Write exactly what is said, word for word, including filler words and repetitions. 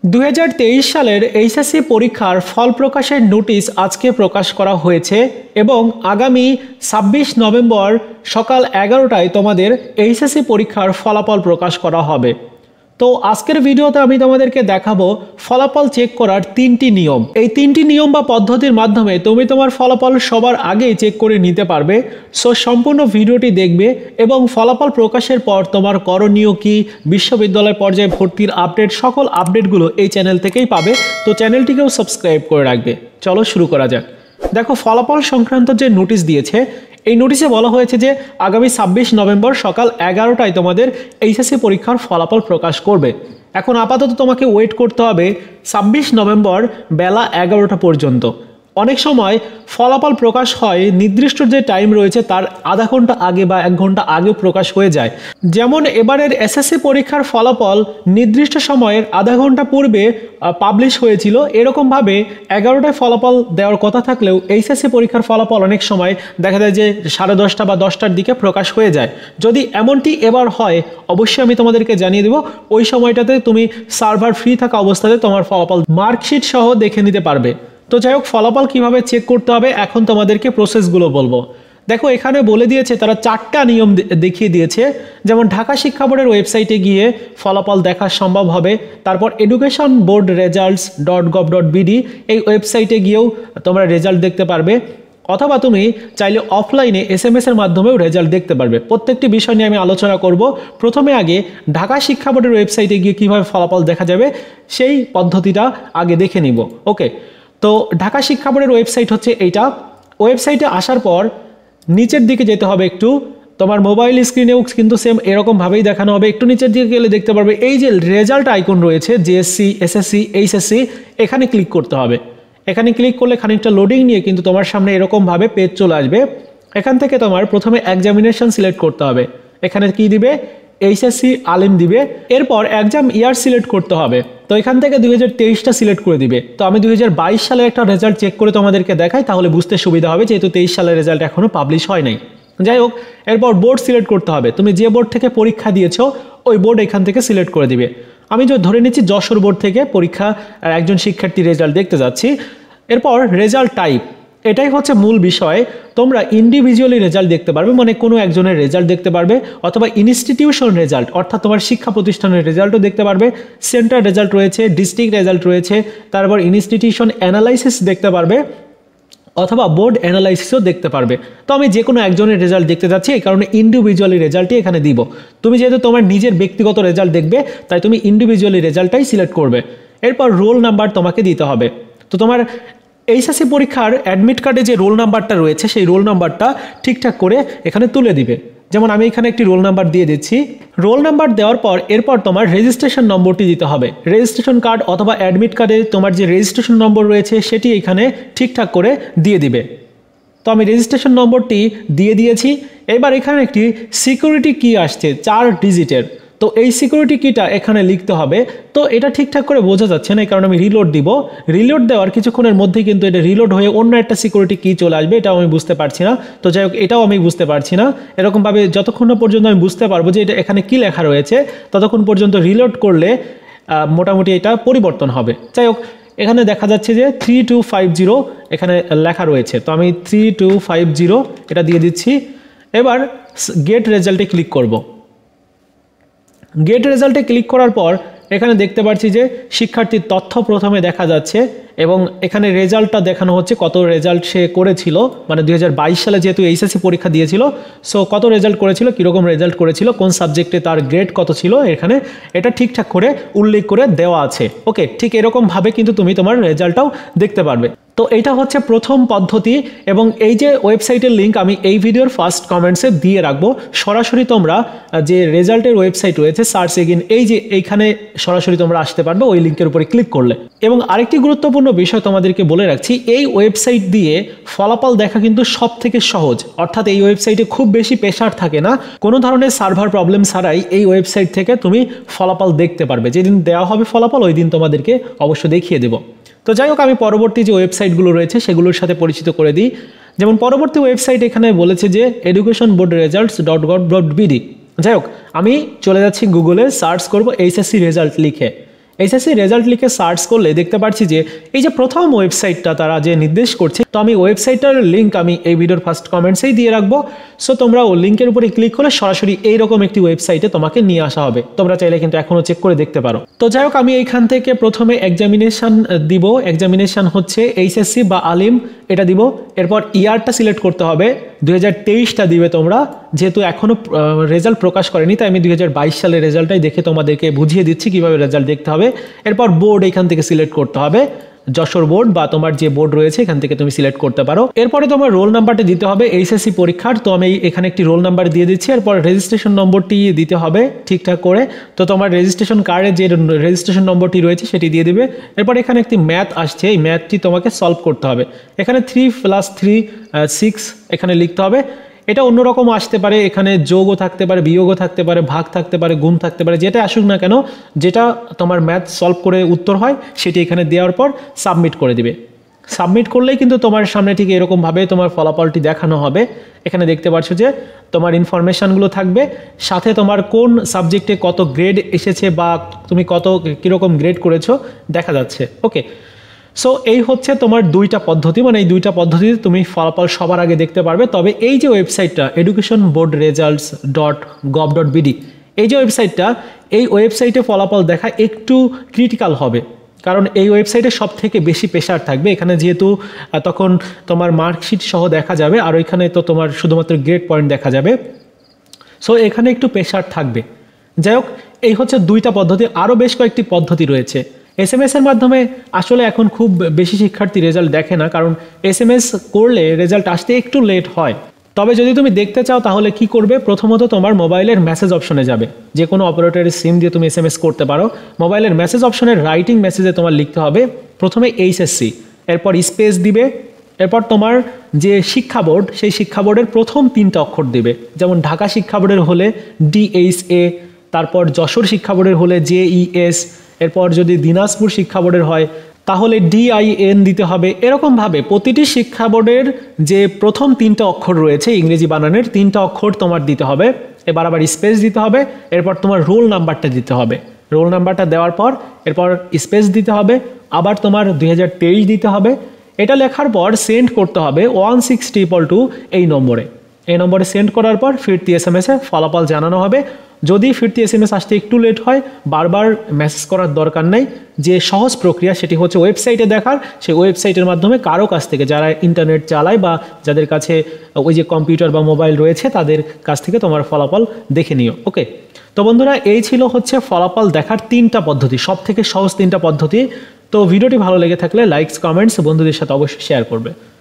দুই হাজার তেইশ সালের এইচএসসি পরীক্ষার ফল প্রকাশের নোটিশ আজকে প্রকাশ করা হয়েছে এবং আগামী ছাব্বিশ নভেম্বর সকাল এগারোটায় তোমাদের এইচএসসি পরীক্ষার ফলাফল প্রকাশ করা হবে। তো আজকের ভিডিওতে আমি তোমাদেরকে দেখাবো ফলাফল চেক করার তিনটি নিয়ম। এই তিনটি নিয়ম বা পদ্ধতির মাধ্যমে তুমি তোমার ফলাফল সবার আগেই চেক করে নিতে পারবে। সো সম্পূর্ণ ভিডিওটি দেখবে এবং ফলাফল প্রকাশের পর তোমার করণীয় কি, বিশ্ববিদ্যালয় পর্যায়ে ভর্তির আপডেট, সকল আপডেটগুলো এই চ্যানেল থেকেই পাবে। তো চ্যানেলটিকেও সাবস্ক্রাইব করে রাখবে। চলো শুরু করা যাক। দেখো, ফলাফল সংক্রান্ত যে নোটিশ দিয়েছে, এই নোটিশে বলা হয়েছে যে আগামী ছাব্বিশ নভেম্বর সকাল এগারোটায় তোমাদের এইচএসসি পরীক্ষার ফলাফল প্রকাশ করবে। এখন আপাতত তোমাকে ওয়েট করতে হবে ছাব্বিশ নভেম্বর বেলা এগারোটা পর্যন্ত। অনেক সময় ফলাফল প্রকাশ হয় নির্দিষ্ট যে টাইম রয়েছে তার আধা ঘন্টা আগে বা এক ঘন্টা আগে প্রকাশ হয়ে যায়। যেমন এবারের এসএসসি পরীক্ষার ফলাফল নির্দিষ্ট সময়ের আধা ঘন্টা পূর্বে পাবলিশ হয়েছিল। এরকমভাবে এগারোটায় ফলাফল দেওয়ার কথা থাকলেও এইচএসসি পরীক্ষার ফলাফল অনেক সময় দেখা যায় যে সাড়ে দশটা বা দশটার দিকে প্রকাশ হয়ে যায়। যদি এমনটি এবার হয় অবশ্যই আমি তোমাদেরকে জানিয়ে দেব। ওই সময়টাতে তুমি সার্ভার ফ্রি থাকা অবস্থাতে তোমার ফলাফল মার্কশিট সহ দেখে নিতে পারবে। তো যাই হোক, ফলাফল কিভাবে চেক করতে হবে এখন তোমাদেরকে প্রসেসগুলো বলবো। দেখো, এখানে বলে দিয়েছে, তারা চারটা নিয়ম দেখিয়ে দিয়েছে। যেমন ঢাকা শিক্ষা বোর্ডের ওয়েবসাইটে গিয়ে ফলাফল দেখা সম্ভব হবে। তারপর education board results dot gov dot BD এই ওয়েবসাইটে গিয়েও তোমরা রেজাল্ট দেখতে পারবে, অথবা তুমি চাইলে অফলাইনে এস এম এস এর মাধ্যমেও রেজাল্ট দেখতে পারবে। প্রত্যেকটি বিষয় নিয়ে আমি আলোচনা করব। প্রথমে আগে ঢাকা শিক্ষা বোর্ডের ওয়েবসাইটে গিয়ে কীভাবে ফলাফল দেখা যাবে সেই পদ্ধতিটা আগে দেখে নিব। ওকে, তো ঢাকা শিক্ষা বোর্ডের ওয়েবসাইট হচ্ছে এইটা। ওয়েবসাইটে আসার পর নিচের দিকে যেতে হবে একটু। তোমার মোবাইল স্ক্রিনেও কিন্তু সেম এরকমভাবেই দেখানো হবে। একটু নিচের দিকে গেলে দেখতে পারবে এই যে রেজাল্ট আইকন রয়েছে জিএসসি, এসএসসি, এইচএসসি, এখানে ক্লিক করতে হবে। এখানে ক্লিক করলে খানিকটা লোডিং নিয়ে কিন্তু তোমার সামনে এরকমভাবে পেজ চলে আসবে। এখান থেকে তোমার প্রথমে এক্সামিনেশন সিলেক্ট করতে হবে। এখানে কি দিবে? এইচএসসি আলিম দিবে। এরপর এক্সাম ইয়ার সিলেক্ট করতে হবে। তো এখান থেকে দুই হাজার তেইশটা সিলেক্ট করে দিবে। তো আমি দুই হাজার বাইশ সালের একটা রেজাল্ট চেক করে তোমাদেরকে দেখাই, তাহলে বুঝতে সুবিধা হবে, যেহেতু তেইশ সালের রেজাল্ট এখনও পাবলিশ হয় নাই। যাই হোক, এরপর বোর্ড সিলেক্ট করতে হবে। তুমি যে বোর্ড থেকে পরীক্ষা দিয়েছো ওই বোর্ড এখান থেকে সিলেক্ট করে দিবে। আমি যে ধরে নিচ্ছি যশোর বোর্ড থেকে পরীক্ষা একজন শিক্ষার্থী রেজাল্ট দেখতে যাচ্ছি। এরপর রেজাল্ট টাইপ, এটাই হচ্ছে মূল বিষয়। তোমরা ইন্ডিভিজুয়ালি রেজাল্ট দেখতে পারবে, মানে কোনো একজনের রেজাল্ট দেখতে পারবে, অথবা ইনস্টিটিউশন রেজাল্ট অর্থাৎ তোমার শিক্ষা প্রতিষ্ঠানের রেজাল্টও দেখতে পারবে। সেন্টার রেজাল্ট রয়েছে, ডিস্ট্রিক্ট রেজাল্ট রয়েছে, তারপর ইনস্টিটিউশন অ্যানালাইসিস দেখতে পারবে, অথবা বোর্ড অ্যানালাইসিসও দেখতে পারবে। তো আমি যে কোনো একজনের রেজাল্ট দেখতে যাচ্ছি, এই কারণে ইন্ডিভিজুয়ালি রেজাল্টই এখানে দিব। তুমি যেহেতু তোমার নিজের ব্যক্তিগত রেজাল্ট দেখবে, তাই তুমি ইন্ডিভিজুয়ালি রেজাল্টটাই সিলেক্ট করবে। এরপর রোল নাম্বার তোমাকে দিতে হবে। তো তোমার এইচএসসি পরীক্ষার অ্যাডমিট কার্ডে যে রোল নাম্বারটা রয়েছে সেই রোল নাম্বারটা ঠিকঠাক করে এখানে তুলে দিবে। যেমন আমি এখানে একটি রোল নাম্বার দিয়ে দিচ্ছি। রোল নাম্বার দেওয়ার পর এরপর তোমার রেজিস্ট্রেশন নম্বরটি দিতে হবে। রেজিস্ট্রেশন কার্ড অথবা অ্যাডমিট কার্ডে তোমার যে রেজিস্ট্রেশন নম্বর রয়েছে সেটি এখানে ঠিকঠাক করে দিয়ে দিবে। তো আমি রেজিস্ট্রেশন নম্বরটি দিয়ে দিয়েছি। এবার এখানে একটি সিকিউরিটি কি আসছে চার ডিজিটের। তো এই সিকিউরিটি কিটা এখানে লিখতে হবে। তো এটা ঠিকঠাক করে বোঝা যাচ্ছে না, এই কারণে আমি রিলোড দিব। রিলোড দেওয়ার কিছুক্ষণের মধ্যেই কিন্তু এটা রিলোড হয়ে অন্য একটা সিকিউরিটি কি চলে আসবে, এটাও আমি বুঝতে পারছি না। তো যাই হোক, এটাও আমি বুঝতে পারছি না। এরকমভাবে যতক্ষণ না পর্যন্ত আমি বুঝতে পারবো যে এটা এখানে কি লেখা রয়েছে, ততক্ষণ পর্যন্ত রিলোড করলে মোটামুটি এটা পরিবর্তন হবে। যাই হোক, এখানে দেখা যাচ্ছে যে থ্রি টু ফাইভ জিরো এখানে লেখা রয়েছে। তো আমি থ্রি টু ফাইভ জিরো এটা দিয়ে দিচ্ছি। এবার গেট রেজাল্টে ক্লিক করব। গেট রেজাল্টে ক্লিক করার পর এখানে দেখতে পাচ্ছি যে শিক্ষার্থীর তথ্য প্রথমে দেখা যাচ্ছে এবং এখানে রেজাল্টটা দেখানো হচ্ছে কত রেজাল্ট সে করেছিল, মানে দুই হাজার বাইশ সালে যেহেতু এইচএসসি পরীক্ষা দিয়েছিল, সো কত রেজাল্ট করেছিল, কীরকম রেজাল্ট করেছিল, কোন সাবজেক্টে তার গ্রেড কত ছিল, এখানে এটা ঠিকঠাক করে উল্লেখ করে দেওয়া আছে। ওকে, ঠিক এরকমভাবে কিন্তু তুমি তোমার রেজাল্টটাও দেখতে পারবে। তো এইটা হচ্ছে প্রথম পদ্ধতি এবং এই যে ওয়েবসাইটের লিঙ্ক আমি এই ভিডিওর ফার্স্ট কমেন্টসে দিয়ে রাখবো। সরাসরি তোমরা যে রেজাল্টের ওয়েবসাইট রয়েছে সার্চ এগেইন, এই যে এইখানে সরাসরি তোমরা আসতে পারবে ওই লিঙ্কের উপরে ক্লিক করলে। এবং আরেকটি গুরুত্বপূর্ণ বিষয় তোমাদেরকে বলে রাখছি, এই ওয়েবসাইট দিয়ে ফলাফল দেখা কিন্তু সব থেকে সহজ। অর্থাৎ এই ওয়েবসাইটে খুব বেশি প্রেশার থাকে না, কোনো ধরনের সার্ভার প্রবলেম ছাড়াই এই ওয়েবসাইট থেকে তুমি ফলাফল দেখতে পারবে। যেদিন দেওয়া হবে ফলাফল ওই দিন তোমাদেরকে অবশ্য দেখিয়ে দেবো। তো যাই হোক, আমি পরবর্তী যে ওয়েবসাইটগুলো রয়েছে সেগুলোর সাথে পরিচিত করে দিই। যেমন পরবর্তী ওয়েবসাইট এখানে বলেছে যে education board results dot gov dot BD. যাই হোক, আমি চলে যাচ্ছি গুগলে, সার্চ করব এইচএসসি রেজাল্ট লিখে। এইচএসসি রেজাল্ট লিখে সার্চ করলে দেখতে পাচ্ছি যে এই যে প্রথম ওয়েবসাইটটা তারা যে নির্দেশ করছে, তো আমি ওয়েবসাইটটার লিঙ্ক আমি এই ভিডিওর ফার্স্ট কমেন্টসেই দিয়ে রাখবো। সো তোমরা ওই লিঙ্কের উপরে ক্লিক করলে সরাসরি এইরকম একটি ওয়েবসাইটে তোমাকে নিয়ে আসা হবে। তোমরা চাইলে কিন্তু এখনও চেক করে দেখতে পারো। তো যাই হোক, আমি এইখান থেকে প্রথমে এক্সামিনেশান দিব। এক্সামিনেশান হচ্ছে এইচএসসি বা আলিম, এটা দিব। এরপর ইয়ারটা সিলেক্ট করতে হবে, দুই হাজার তেইশটা দিবে তোমরা, যেহেতু এখনও রেজাল্ট প্রকাশ করেনি তাই আমি দুই হাজার বাইশ সালের রেজাল্টটাই দেখে তোমাদেরকে বুঝিয়ে দিচ্ছি কীভাবে রেজাল্ট দেখতে হবে। এরপর বোর্ড এখান থেকে সিলেক্ট করতে হবে, যশোর বোর্ড বা তোমার যে বোর্ড রয়েছে এখান থেকে তুমি সিলেক্ট করতে পারো। এরপরে তোমার রোল নাম্বারটা দিতে হবে এইচএসসি পরীক্ষার, তো আমি এখানে একটি রোল নাম্বার দিয়ে দিচ্ছি। এরপর রেজিস্ট্রেশন নম্বরটি দিতে হবে ঠিকঠাক করে, তো তোমার রেজিস্ট্রেশন কার্ডে যে রেজিস্ট্রেশন নম্বরটি রয়েছে সেটি দিয়ে দিবে। এরপর এখানে একটি ম্যাথ আসছে, এই ম্যাথটি তোমাকে সলভ করতে হবে। এখানে থ্রি প্লাস থ্রি সিক্স এখানে লিখতে হবে। এটা অন্যরকম আসতে পারে, এখানে যোগও থাকতে পারে, বিয়োগও থাকতে পারে, ভাগ থাকতে পারে, গুণ থাকতে পারে, যেটা আসুক না কেন, যেটা তোমার ম্যাথ সলভ করে উত্তর হয় সেটি এখানে দেওয়ার পর সাবমিট করে দিবে। সাবমিট করলেই কিন্তু তোমার সামনে ঠিক এরকমভাবে তোমার ফলাফলটি দেখানো হবে। এখানে দেখতে পাচ্ছ যে তোমার ইনফরমেশানগুলো থাকবে, সাথে তোমার কোন সাবজেক্টে কত গ্রেড এসেছে বা তুমি কত কীরকম গ্রেড করেছো দেখা যাচ্ছে। ওকে, সো এই হচ্ছে তোমার দুইটা পদ্ধতি, মানে এই দুইটা পদ্ধতিতে তুমি ফলাফল সবার আগে দেখতে পারবে। তবে এই যে ওয়েবসাইটটা education board results dot gov dot BD, এই যে ওয়েবসাইটটা, এই ওয়েবসাইটে ফলাফল দেখা একটু ক্রিটিক্যাল হবে, কারণ এই ওয়েবসাইটে সব থেকে বেশি প্রেশার থাকবে। এখানে যেহেতু তখন তোমার মার্কশিট সহ দেখা যাবে, আর ওইখানে তো তোমার শুধুমাত্র গ্রেড পয়েন্ট দেখা যাবে, সো এখানে একটু প্রেশার থাকবে। যাই হোক, এই হচ্ছে দুইটা পদ্ধতি, আরও বেশ কয়েকটি পদ্ধতি রয়েছে। এস এম এসের মাধ্যমে আসলে এখন খুব বেশি শিক্ষার্থী রেজাল্ট দেখে না, কারণ এস এম এস করলে রেজাল্ট আসতে একটু লেট হয়। তবে যদি তুমি দেখতে চাও তাহলে কি করবে, প্রথমত তোমার মোবাইলের মেসেজ অপশনে যাবে, যে কোনো অপারেটরের সিম দিয়ে তুমি এস এম এস করতে পারো। মোবাইলের মেসেজ অপশনের রাইটিং মেসেজে তোমার লিখতে হবে প্রথমে এইচএসসি, এরপর স্পেস দিবে, এরপর তোমার যে শিক্ষা বোর্ড সেই শিক্ষা বোর্ডের প্রথম তিনটা অক্ষর দিবে। যেমন ঢাকা শিক্ষা বোর্ডের হলে ডিএইচএ, তারপর যশোর শিক্ষা বোর্ডের হলে জেইএস, এরপর যদি দিনাজপুর শিক্ষা বোর্ডের হয় তাহলে ডিআইএন দিতে হবে। এরকমভাবে প্রতিটি শিক্ষা বোর্ডের যে প্রথম তিনটা অক্ষর রয়েছে ইংরেজি বানানের তিনটা অক্ষর তোমার দিতে হবে। এবার আবার স্পেস দিতে হবে, এরপর তোমার রোল নাম্বারটা দিতে হবে। রোল নাম্বারটা দেওয়ার পর এরপর স্পেস দিতে হবে, আবার তোমার দুই হাজার তেইশ দিতে হবে। এটা লেখার পর সেন্ড করতে হবে ওয়ান সিক্স ট্রিপল টু এই নম্বরে। এই নম্বরে সেন্ড করার পর ফিরতি এস এম এসে ফলাফল জানানো হবে। যদি ফিরতি এস এম এস আসতে একটু লেট হয়, বারবার মেসেজ করার দরকার নেই। যে সহজ প্রক্রিয়া সেটি হচ্ছে ওয়েবসাইটে দেখার, সেই ওয়েবসাইটের মাধ্যমে কারো কাছ থেকে, যারা ইন্টারনেট চালায় বা যাদের কাছে ওই যে কম্পিউটার বা মোবাইল রয়েছে তাদের কাছ থেকে তোমার ফলাফল দেখে নিও। ওকে, তো বন্ধুরা এই ছিল হচ্ছে ফলাফল দেখার তিনটা পদ্ধতি, সব থেকে সহজ তিনটা পদ্ধতি। তো ভিডিওটি ভালো লেগে থাকলে লাইকস, কমেন্টস বন্ধুদের সাথে অবশ্যই শেয়ার করবে।